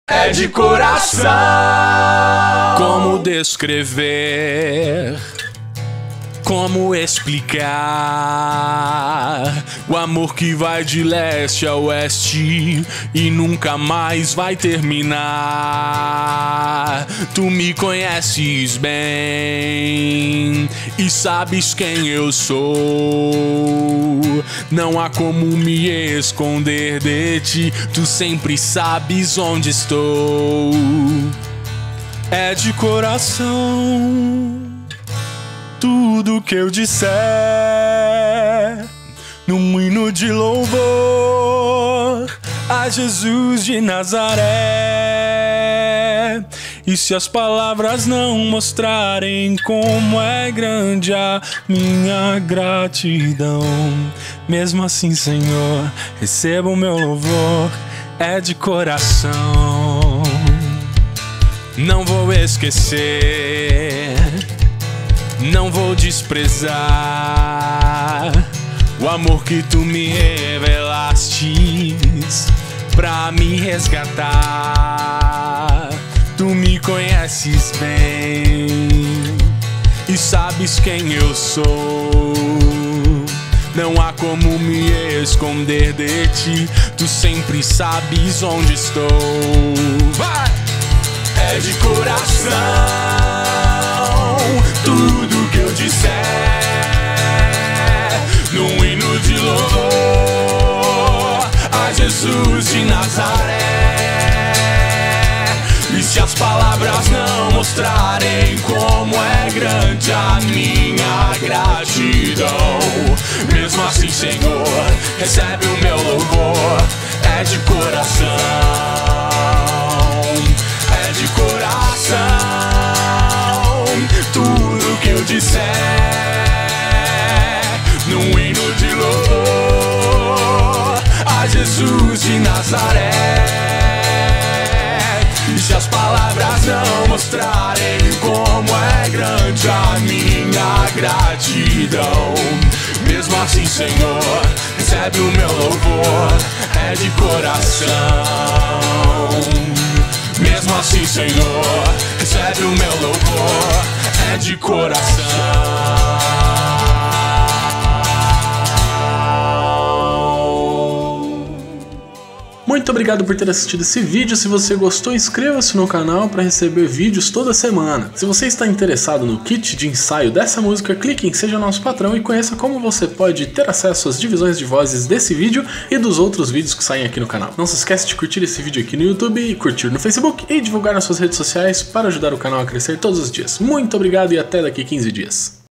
é de coração. Como descrever? Como explicar o amor que vai de leste a oeste e nunca mais vai terminar? Tu me conheces bem e sabes quem eu sou. Não há como me esconder de ti, tu sempre sabes onde estou. É de coração tudo que eu disser, num hino de louvor a Jesus de Nazaré. E se as palavras não mostrarem como é grande a minha gratidão, mesmo assim, Senhor, receba o meu louvor, é de coração. Não vou esquecer, não vou desprezar o amor que tu me revelaste pra me resgatar. Tu me conheces bem e sabes quem eu sou. Não há como me esconder de ti, tu sempre sabes onde estou. Vai! É de coração tudo que eu disser, num hino de louvor a Jesus de Nazaré. E se as palavras não mostrarem como é grande a minha gratidão, mesmo assim, Senhor, recebe o meu louvor, é de coração. É de coração tudo que eu disser, num hino de louvor a Jesus de Nazaré. E se as palavras não mostrarem como é grande a minha gratidão, mesmo assim, Senhor, recebe o meu louvor, é de coração. Mesmo assim, Senhor, recebe o meu louvor, é de coração. Muito obrigado por ter assistido esse vídeo. Se você gostou, inscreva-se no canal para receber vídeos toda semana. Se você está interessado no kit de ensaio dessa música, clique em Seja Nosso Patrão e conheça como você pode ter acesso às divisões de vozes desse vídeo e dos outros vídeos que saem aqui no canal. Não se esqueça de curtir esse vídeo aqui no YouTube, e curtir no Facebook e divulgar nas suas redes sociais para ajudar o canal a crescer todos os dias. Muito obrigado e até daqui 15 dias.